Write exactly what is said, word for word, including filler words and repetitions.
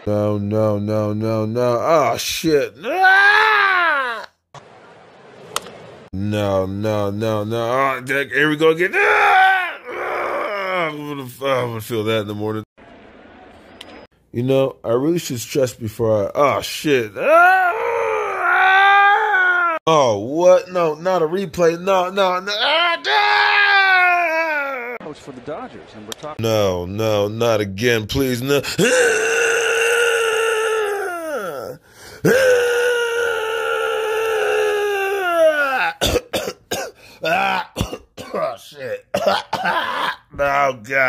No, no, no, no, no. Oh, shit. Ah! No, no, no, no. Oh, here we go again. Ah! Ah! I'm gonna, I'm gonna feel that in the morning. You know, I really should stress before I... Oh, shit. Ah! Oh, what? No, not a replay. No, no, no. Ah! For the Dodgers, and we're talking. No, no, not again, please. No.